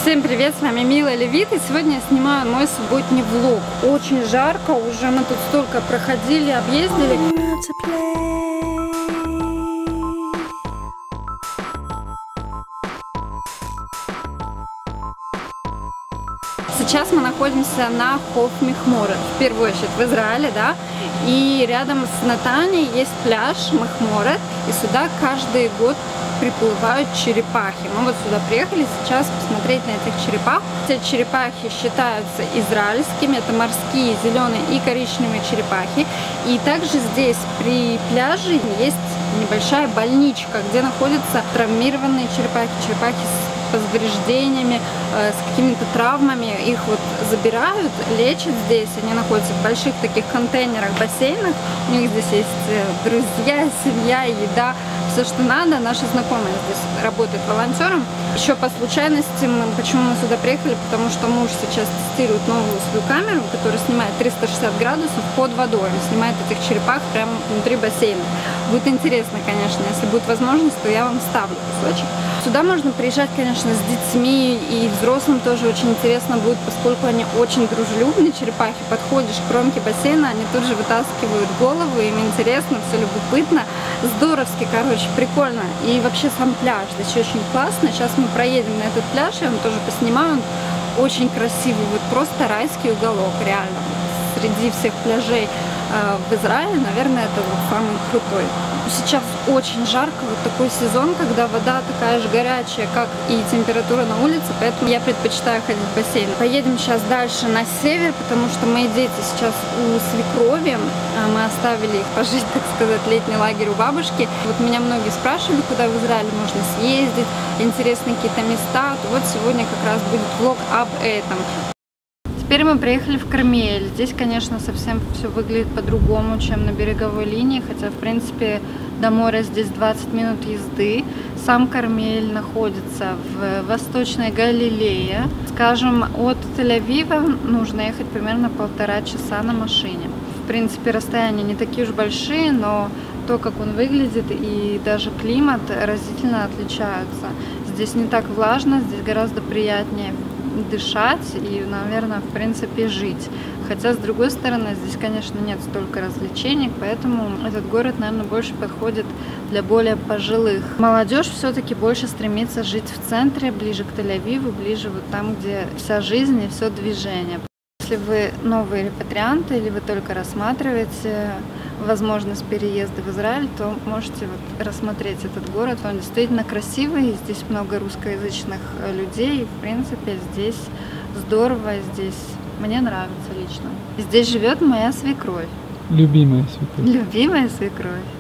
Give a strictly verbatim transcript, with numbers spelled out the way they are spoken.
Всем привет, с вами Мила Левит, и сегодня я снимаю мой субботний влог. Очень жарко, уже мы тут столько проходили, объездили. Сейчас мы находимся на Хоф Мехморет, в первую очередь в Израиле, да, и рядом с Натанией есть пляж Мехморет, и сюда каждый год приплывают черепахи. Мы вот сюда приехали сейчас посмотреть на этих черепах. Эти черепахи считаются израильскими, это морские зеленые и коричневые черепахи. И также здесь при пляже есть небольшая больничка, где находятся травмированные черепахи, черепахи с повреждениями, э, с какими-то травмами. Их вот забирают, лечат здесь. Они находятся в больших таких контейнерах, бассейнах. У них здесь есть друзья, семья, еда, все, что надо. Наши знакомые здесь работают волонтером. Еще по случайности, мы, почему мы сюда приехали, потому что муж сейчас тестирует новую свою камеру, которая снимает триста шестьдесят градусов под водой. Он снимает этих черепах прямо внутри бассейна. Будет интересно, конечно, если будет возможность, то я вам ставлю кусочек. Сюда можно приезжать, конечно, с детьми, и взрослым тоже очень интересно будет, поскольку они очень дружелюбные черепахи. Подходишь к кромке бассейна, они тут же вытаскивают голову, им интересно, все любопытно. Здоровски, короче, прикольно. И вообще сам пляж здесь очень классно. Сейчас мы проедем на этот пляж, я вам тоже поснимаю. Он очень красивый, вот просто райский уголок, реально. Среди всех пляжей э, в Израиле, наверное, это вот самый крутой. Сейчас очень жарко, вот такой сезон, когда вода такая же горячая, как и температура на улице, поэтому я предпочитаю ходить в бассейн. Поедем сейчас дальше на север, потому что мои дети сейчас у свекрови, мы оставили их пожить, так сказать, летний лагерь у бабушки. Вот меня многие спрашивали, куда в Израиле можно съездить, интересные какие-то места, то вот сегодня как раз будет влог об этом. Теперь мы приехали в Кармиэль. Здесь, конечно, совсем все выглядит по-другому, чем на береговой линии, хотя, в принципе, до моря здесь двадцать минут езды. Сам Кармиэль находится в Восточной Галилее. Скажем, от Тель-Авива нужно ехать примерно полтора часа на машине. В принципе, расстояния не такие уж большие, но то, как он выглядит, и даже климат разительно отличаются. Здесь не так влажно, здесь гораздо приятнее дышать и, наверное, в принципе, жить. Хотя, с другой стороны, здесь, конечно, нет столько развлечений, поэтому этот город, наверное, больше подходит для более пожилых. Молодежь все-таки больше стремится жить в центре, ближе к Тель-Авиву, ближе вот там, где вся жизнь и все движение. Если вы новые репатрианты или вы только рассматриваете возможность переезда в Израиль, то можете вот рассмотреть этот город. Он действительно красивый, здесь много русскоязычных людей, в принципе, здесь здорово, здесь мне нравится лично. Здесь живет моя свекровь. Любимая свекровь. Любимая свекровь.